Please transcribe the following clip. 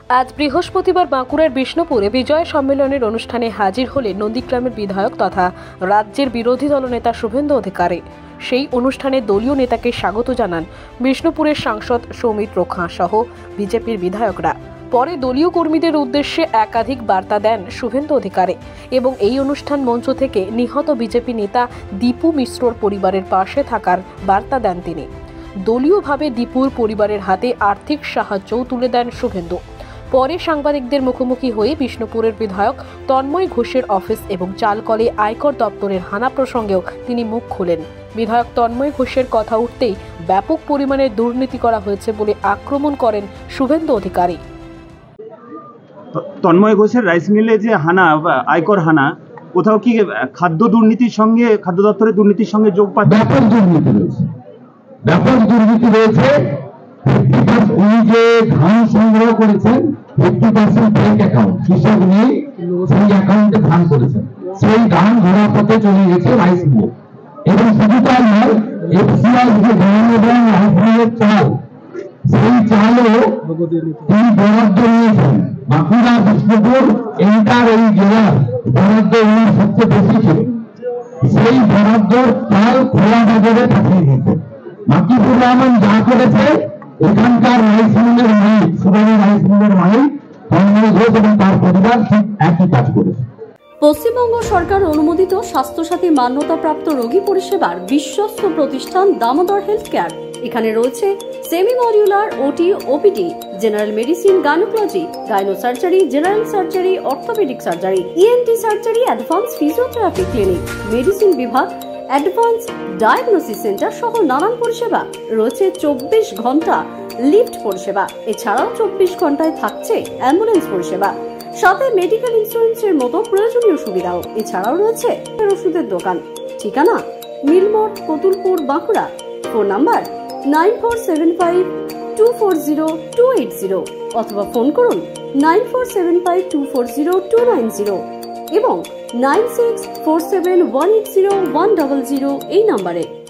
আজ বৃহস্পতিবার বাঁকুড়ার বিষ্ণুপুরে বিজয় সম্মেলনের অনুষ্ঠানে হাজির হলেন নন্দীগ্রামের বিধায়ক তথা রাজ্যের বিরোধী দলনেতা শুভেন্দু অধিকারী। সেই অনুষ্ঠানে দলীয় নেতাকে স্বাগত জানান বিষ্ণুপুরের সাংসদ সৌমিত্র খাঁ সহ বিজেপির বিধায়করা। পরে দলীয় কর্মীদের উদ্দেশ্যে একাধিক বার্তা দেন শুভেন্দু অধিকারী এবং এই অনুষ্ঠান মঞ্চ থেকে নিহত বিজেপি নেতা দীপু মিশ্রর পরিবারের পাশে থাকার বার্তা দেন তিনি। দলীয়ভাবে দীপুর পরিবারের হাতে আর্থিক সাহায্যও তুলে দেন শুভেন্দু। পরে সাংবাদিকদের মুখোমুখি হয়ে বিষ্ণুপুরের বিধায়ক তন্ময় ঘোষের অফিস এবং চালকলে আয়কর দপ্তরের হানা প্রসঙ্গেও তিনি মুখ খুলেন। বিধায়ক তন্ময় ঘোষের কথা উঠতেই ব্যাপক পরিমাণে দুর্নীতি করা হয়েছে বলে আক্রমণ করেন শুভেন্দু অধিকারী। তন্ময় ঘোষের রাইস মিলে যে হানা, আয়কর হানা, কোথাও কি খাদ্য দুর্নীতির সঙ্গে, খাদ্য দপ্তরের দুর্নীতির সঙ্গে যোগ পাচ্ছে? ব্যাপক দুর্নীতি রয়েছে, ব্যাপক দুর্নীতি রয়েছে। উনি যে ধান সংগ্রহ করেছেন 50% ব্যাংক অ্যাকাউন্ট, কৃষক নিয়ে সেই অ্যাকাউন্টে ধান করেছেন, সেই ধান ঘোড়া পথে চলে গেছে রাইস মিলে। এবং শুধু তাই নয়, এফসিআই যে ধান এবং রাইস মিলের চাল, সেই চালও তিনি বরাদ্দ নিয়েছেন। বাঁকুড়া, বিষ্ণুপুর এন্টার এই জেলার বরাদ্দ উনি সবচেয়ে বেশি ছিল। সেই বরাদ্দর চাল খোলা বাজারে পাঠিয়ে দিয়েছে। মাকিবুর রহমান যা করেছে, এখানকার রাইস মিলের মালিক, সুরানি রাইস মিলের মালিক তন্ময় ঘোষ এবং তার পরিবার ঠিক একই কাজ করেছে। পশ্চিমবঙ্গ সরকার অনুমোদিত স্বাস্থ্যসাথী মান্যতাপ্রাপ্ত রোগী পরিষেবার বিশ্বস্ত প্রতিষ্ঠান দামোদর হেলথ কেয়ার। এখানে রয়েছে semi modular OT, OPD, general medicine, gynaecology, gyno surgery, general surgery, orthopaedic surgery, ENT surgery, advance physiotherapy clinic, medicine বিভাগ, অ্যাডভান্স ডায়াগনোসিস সেন্টার সহ নানান পরিষেবা রয়েছে। 24 ঘন্টা লিফট পরিষেবা, এছাড়াও 24 ঘন্টায় থাকছে অ্যাম্বুলেন্স পরিষেবা, সাথে মেডিকেল ইন্স্যুরেন্সের মতো প্রয়োজনীয় সুবিধাও। এছাড়াও রয়েছে ওষুধের দোকান। ঠিকানা মিলমোড়, কতুলপুর, বাঁকুড়া। ফোন নাম্বার 9475240280 অথবা ফোন করুন 9475240290 এবং 9647180100 এই নাম্বারে।